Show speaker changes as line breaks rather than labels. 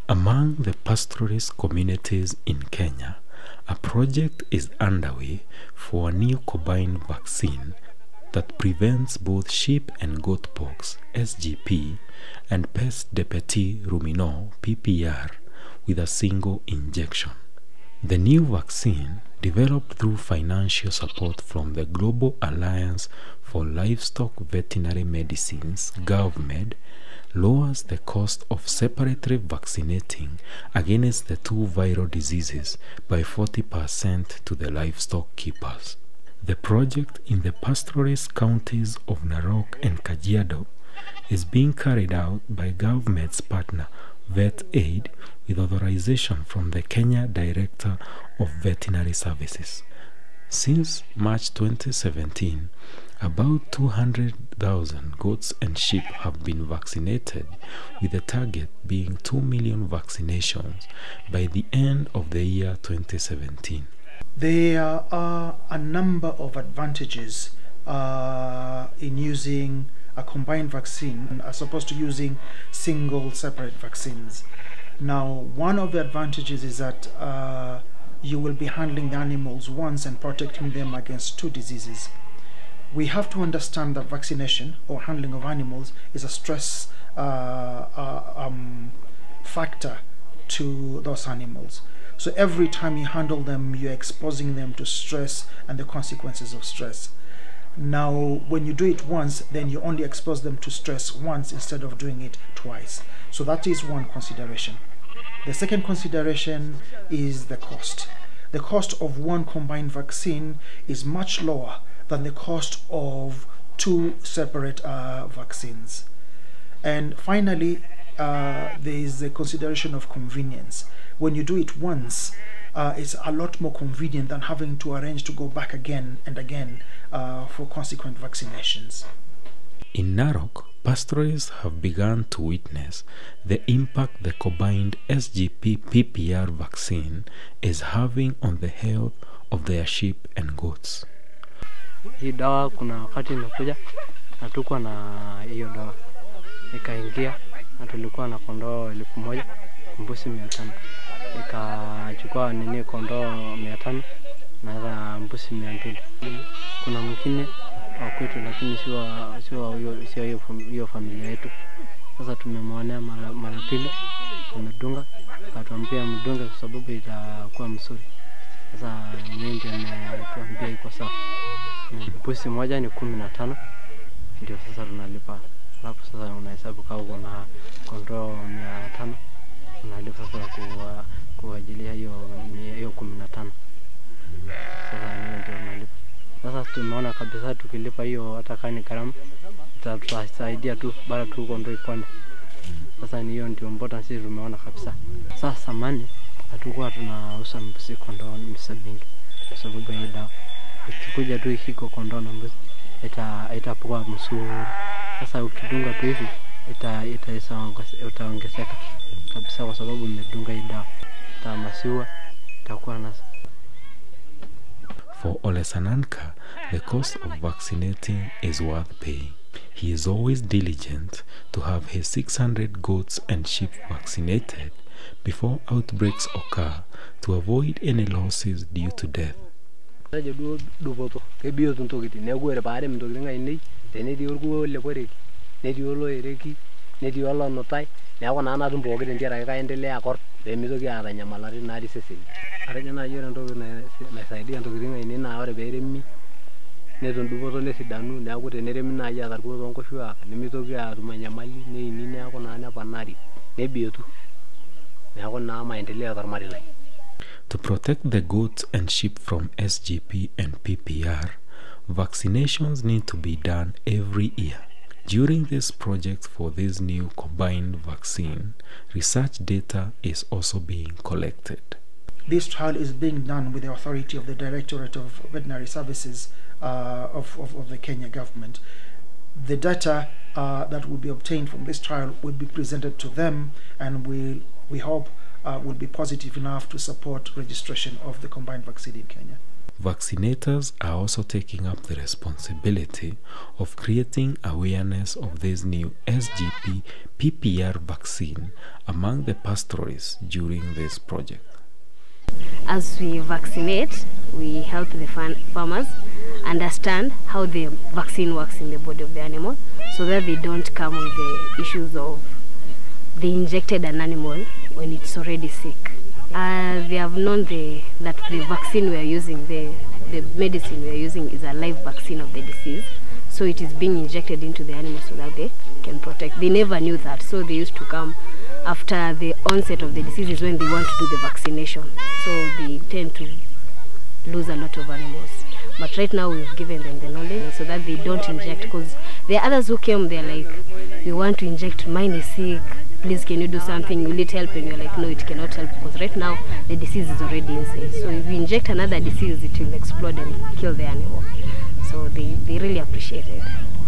Among the pastoralist communities in Kenya, a project is underway for a new combined vaccine that prevents both sheep and goat pox (SGP) and Peste de petits ruminants (PPR) with a single injection. The new vaccine, developed through financial support from the Global Alliance for Livestock Veterinary Medicines (GALVmed), lowers the cost of separately vaccinating against the two viral diseases by 40% to the livestock keepers. The project in the pastoralist counties of Narok and Kajiado is being carried out by GALVmed's partner VetAid with authorization from the Kenya Director of Veterinary Services. Since March 2017, about 200,000 goats and sheep have been vaccinated, with the target being 2 million vaccinations by the end of the year 2017.
There are a number of advantages in using a combined vaccine as opposed to using single separate vaccines. Now, one of the advantages is that you will be handling the animals once and protecting them against two diseases. We have to understand that vaccination or handling of animals is a stress factor to those animals. So every time you handle them, you're exposing them to stress and the consequences of stress. Now, when you do it once, then you only expose them to stress once instead of doing it twice. So that is one consideration. The second consideration is the cost. The cost of one combined vaccine is much lower than the cost of two separate vaccines. And finally, there is the consideration of convenience. When you do it once, it's a lot more convenient than having to arrange to go back again and again for consequent vaccinations.
In Narok, pastoralists have begun to witness the impact the combined SGP PPR vaccine is having on the health of their sheep and goats.
Hii dawa kuna wakati inakuja na tuko na hiyo dawa ikaingia na tulikuwa na kondoo 1000 mbuzi 500 ikachukua nini kondoo 500 na mbuzi 200. Kuna mwingine wa kwetu lakini sio hiyo familia yetu. Sasa tumemwonea mara pili tumedunga akatuambia mdunge kwa sababu itakuwa mzuri. Sasa mimi ndio nimetuambia iko sawa. Mbuzi moja ni 15 ndio sasa tunalipa. Alafu sasa unahesabu kama kuna kondoo 500 unalipa sasa kuajilia hiyo 15. Sasa ndio tunalipa. Sasa tumeona kabisa tukilipa hiyo hata kani gharama itatusaidia tu bara tu kondoo ipone. Sasa ni hiyo ndio important sisi tumeona kabisa. Sasa samani hatakuwa tunauza mbuzi kondoo mingi kwa sababu ya dawa. Ukikuja tu hiko kondoo na mbuzi itapokuwa mzuri. Sasa ukidunga tu hivi itaongezeka kabisa kwa sababu umedunga hii dawa. Tamasiwa itakuwa nasa.
For Ole Sananka, the cost of vaccinating is worth paying. He is always diligent to have his 600 goats and sheep vaccinated before outbreaks occur to avoid any losses due to death. To protect the goats and sheep from SGP and PPR, vaccinations need to be done every year. During this project for this new combined vaccine, research data is also being collected.
This trial is being done with the authority of the Directorate of Veterinary Services of the Kenya government. The data that will be obtained from this trial will be presented to them, and we hope will be positive enough to support registration of the combined vaccine in Kenya.
Vaccinators are also taking up the responsibility of creating awareness of this new SGP PPR vaccine among the pastoralists during this project.
As we vaccinate, we help the farmers understand how the vaccine works in the body of the animal, so that they don't come with the issues of they injected an animal when it's already sick. They have known that the vaccine we are using, the medicine we are using is a live vaccine of the disease, so it is being injected into the animal so that they can protect. They never knew that, so they used to come after the onset of the disease is when they want to do the vaccination, so they tend to lose a lot of animals. But right now we've given them the knowledge so that they don't inject, because there are others who came, they're like, we want to inject, mine is sick, please can you do something, will it help? And you're like, no, it cannot help, because right now the disease is already inside. So if you inject another disease, it will explode and kill the animal. So they really appreciate it.